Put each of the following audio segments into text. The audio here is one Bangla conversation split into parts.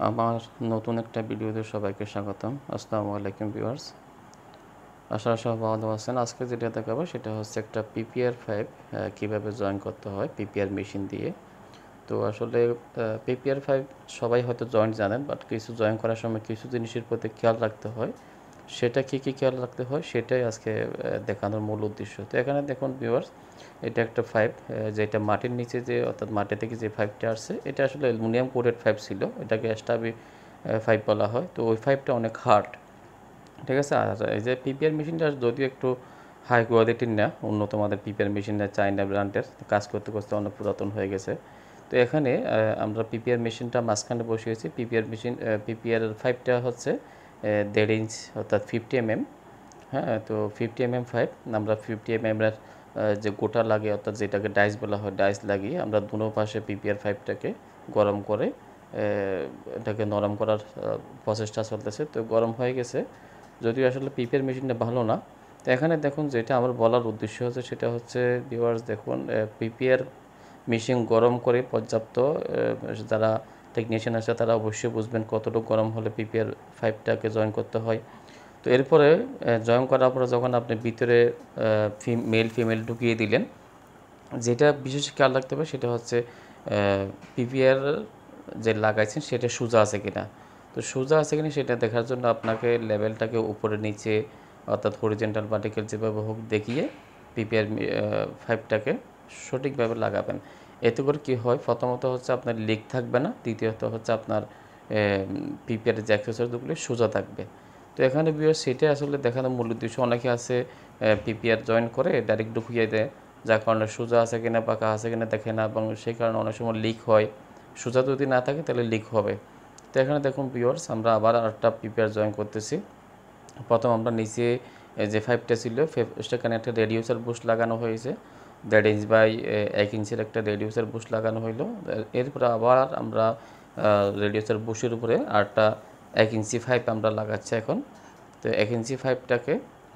আমার নতুন একটা ভিডিওতে সবাইকে স্বাগতম। আসসালামু আলাইকুম ভিউয়ার্স, আশা সবাই ভালো আছেন। আজকে যেটা দেখাবো সেটা হচ্ছে একটা PPR5 কীভাবে জয়েন করতে হয় PPR মেশিন দিয়ে। তো আসলে PPR5 সবাই হয়তো জয়েন্ট জানেন, বাট কিছু জয়েন করার সময় কিছু জিনিসের প্রতি খেয়াল রাখতে হয়। সেটা কী কী খেয়াল রাখতে হয় সেটাই আজকে দেখানোর মূল উদ্দেশ্য। তো এখানে দেখুন ভিউয়ার্স, এটা একটা পাইপ, যেটা মাটির নিচে যে অর্থাৎ মাটি থেকে যে পাইপটা আসছে এটা আসলে অ্যালুমিনিয়াম কোটেড পাইপ ছিল, এটাকে স্টাবি পাইপ বলা হয়। তো ওই পাইপটা অনেক হার্ড, ঠিক আছে। আর এই যে PPR মেশিনটা যদিও একটু হাই কোয়ালিটির না, উন্নত মানের PPR মেশিন না, চাইনা ব্র্যান্ডের, কাজ করতে করতে অনেক পুরাতন হয়ে গেছে। তো এখানে আমরা PPR মেশিনটা মাঝখানে বসিয়েছি। PPR পাইপটা হচ্ছে 1.5 ইঞ্চ অর্থাৎ 50 mm। হ্যাঁ, তো 50 mm পাইপ আমরা 50 mm এর যে গোটা লাগে অর্থাৎ যেটাকে ডাইস বলা হয়, ডাইস লাগিয়ে আমরা দুনো পাশে PPR পাইপটাকে গরম করে এটাকে নরম করার প্রসেসটা চলতেছে। তো গরম হয়ে গেছে, যদিও আসলে PPR মেশিনটা ভালো না। তো এখানে দেখুন যেটা আমার বলার উদ্দেশ্য হচ্ছে সেটা হচ্ছে ভিউয়ার্স দেখুন, PPR মেশিন গরম করে পর্যাপ্ত, যারা টেকনিশিয়ান আছে তারা অবশ্যই বুঝবেন কতটুকু গরম হলে PPR পাইপটাকে জয়েন করতে হয়। তো এরপরে জয়েন করার পরে যখন আপনি ভিতরে মেল ফিমেল ঢুকিয়ে দিলেন, যেটা বিশেষ খেয়াল রাখতে হবে সেটা হচ্ছে PPR যে লাগাইছেন সেটা সোজা আছে কিনা। তো সোজা আছে কিনা সেটা দেখার জন্য আপনাকে লেভেলটাকে উপরে নিচে অর্থাৎ হরিজেন্টাল ভার্টিক্যাল যেভাবে হোক দেখিয়ে PPR পাইপটাকে সঠিকভাবে লাগাবেন। এতে করে কী হয়, প্রথমত হচ্ছে আপনার লিক থাকবে না, দ্বিতীয়ত হচ্ছে আপনার PPR যে অ্যাক্সেসরিগুলি সোজা থাকবে। তো এখানে সেটা আসলে দেখানোর মূল উদ্দেশ্য। অনেকে আছে PPR জয়েন করে ডাইরেক্ট ঢুকিয়ে দেয়, যার কারণে সোজা আছে কিনা বাঁকা আছে কিনা দেখে না, এবং সেই কারণে অনেক সময় লিক হয়। সোজা যদি না থাকে তাহলে লিক হবে। তো এখানে দেখুন ভিউয়ার্স, আমরা আবার আরেকটা PPR জয়েন করতেছি। প্রথম আমরা নিচে যে পাইপটা ছিল সেখানে একটা রেডিউসার বুশ লাগানো হয়েছে, 1.5 ইঞ্চ বাই 1 ইঞ্চের একটা রেডিউসার বুশ লাগানো হইলো। এরপরে আবার আমরা রেডিউসার বুশের উপরে আরেকটা 1 ইঞ্চি পাইপ আমরা লাগাচ্ছি এখন। তো 1 ইঞ্চি পাইপটাকে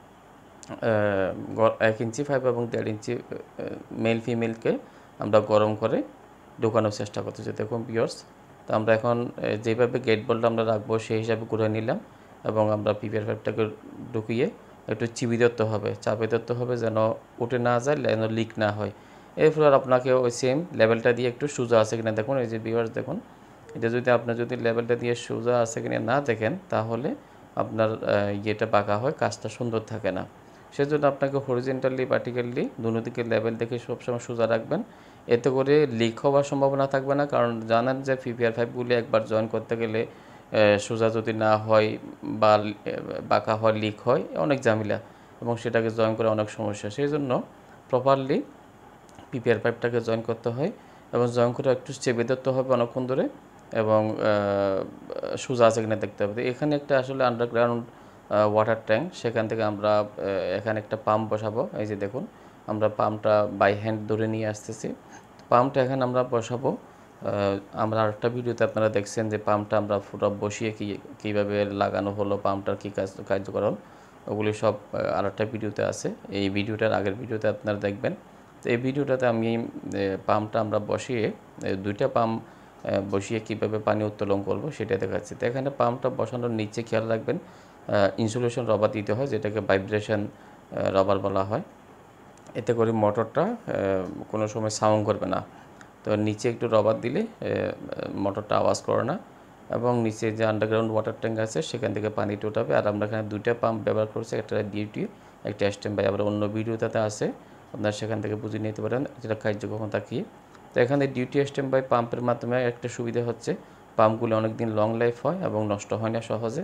1 ইঞ্চি পাইপ এবং 1.5 ইঞ্চি মেল ফিমেলকে আমরা গরম করে ঢোকানোর চেষ্টা করতেছি। দেখুন ভিউয়ার্স, তো আমরা এখন যেভাবে গেট বলটা আমরা রাখবো সেই হিসাবে ঘুরে নিলাম, এবং আমরা PPR পাইপটাকে ঢুকিয়ে একটু চিপে ধরতে হবে, চাপে ধরতে হবে যেন উঠে না যায়, যেন লিক না হয়। এরপর আপনাকে ওই সেম লেভেলটা দিয়ে একটু সোজা আছে কিনা দেখুন। এই যে ভিউয়ার্স দেখুন, এটা যদি আপনি লেভেলটা দিয়ে সোজা আছে কিনা না দেখেন তাহলে আপনার ইয়েটা বাঁকা হয়, কাজটা সুন্দর থাকে না। সেজন্য আপনাকে হরিজেন্টালি ভার্টিক্যালি দুনো দিকে লেভেল দেখে সবসময় সোজা রাখবেন। এতে করে লিক হওয়ার সম্ভাবনা থাকবে না, কারণ জানেন যে PPR পাইপগুলি একবার জয়েন করতে গেলে সোজা যদি না হয় বা বাঁকা হয়, লিক হয়, অনেক ঝামেলা, এবং সেটাকে জয়েন করে অনেক সমস্যা। সেই জন্য প্রপারলি PPR পাইপটাকে জয়েন করতে হয়, এবং জয়েন করে একটু চেপে ধরতে হবে অনেকক্ষণ ধরে, এবং সোজা আছে কিনা দেখতে হবে। এখানে একটা আসলে আন্ডারগ্রাউন্ড ওয়াটার ট্যাঙ্ক, সেখান থেকে আমরা এখানে একটা পাম্প বসাবো। এই যে দেখুন, আমরা পাম্পটা বাই হ্যান্ড ধরে নিয়ে আসতেছি। পাম্পটা এখানে আমরা বসাবো। আমরা আরেকটা ভিডিওতে আপনারা দেখছেন যে পাম্পটা আমরা পুরো বসিয়ে কীভাবে লাগানো হলো, পাম্পটার কী কার্যকরণ, ওগুলি সব আরেকটা ভিডিওতে আছে। এই ভিডিওটার আগের ভিডিওতে আপনারা দেখবেন। তো এই ভিডিওটাতে আমি পাম্পটা আমরা বসিয়ে দুইটা পাম্প বসিয়ে কীভাবে পানি উত্তোলন করব সেটা দেখাচ্ছি। তো এখানে পাম্পটা বসানোর নিচে খেয়াল রাখবেন ইনসুলেশন রবার দিতে হয়, যেটাকে ভাইব্রেশন রবার বলা হয়। এতে করে মোটরটা কোনো সময় সাউন্ড করবে না। তো নিচে একটু রবার দিলে মোটরটা আওয়াজ করে না, এবং নিচে যে আন্ডারগ্রাউন্ড ওয়াটার ট্যাঙ্ক আছে সেখান থেকে পানিটা উঠাবে। আর আমরা এখানে দুইটা পাম্প ব্যবহার করছি, একটা ডিউটি, একটা স্ট্যান্ড বাই। আবার অন্য ভিডিওটাতে আছে, আপনারা সেখান থেকে বুঝে নিতে পারেন যেটা কার্যকর তাকিয়ে। তো এখানে ডিউটি স্ট্যান্ড বাই পাম্পের মাধ্যমে একটা সুবিধা হচ্ছে পাম্পগুলো অনেক দিন লং লাইফ হয় এবং নষ্ট হয় না সহজে,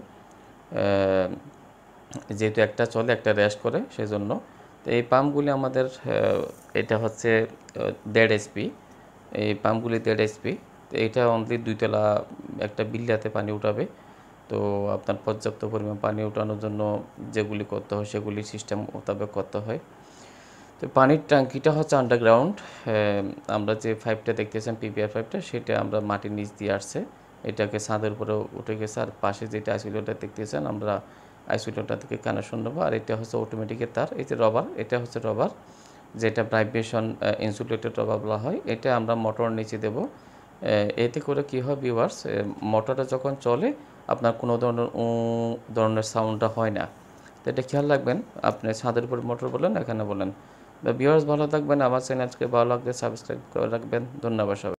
যেহেতু একটা চলে একটা রেস্ট করে সেজন্য। তো এই পাম্পগুলি আমাদের এটা হচ্ছে 1.5 HP, এই পাম্পগুলি 1.5 HP। তো এইটা অনলি 2 তলা একটা বিল্লাতে পানি উঠাবে। তো আপনার পর্যাপ্ত পরিমাণ পানি উঠানোর জন্য যেগুলি করতে হয় সেগুলি সিস্টেম মোতাবেক করতে হয়। তো পানির ট্যাঙ্কিটা হচ্ছে আন্ডারগ্রাউন্ড। আমরা যে পাইপটা দেখতেছেন PPR পাইপটা, সেটা আমরা মাটির নিচ দিয়ে আসছে, এটাকে ছাদের উপরে উঠে গেছে। আর পাশে যেটা আইসোলেটর দেখতেছেন, আমরা আইসোলেটর থেকে কানেকশন নেবো। আর এটা হচ্ছে অটোমেটিকের তার। এই যে রবার, এটা হচ্ছে রবার, যেটা ভাইব্রেশন ইনসুলেটেড রবার বলা হয়। এটা আমরা মোটর নিচে দেবো, এতে করে কী হয় ভিউয়ার্স, মোটরটা যখন চলে আপনার কোনো ধরনের সাউন্ডটা হয় না। তো এটা খেয়াল রাখবেন, আপনি ছাদের উপর মোটর বলেন, এখানে বলেন। ভিউয়ার্স ভালো থাকবেন, আমার চ্যানেলকে ভালো লাগলে সাবস্ক্রাইব করে রাখবেন। ধন্যবাদ সবাই।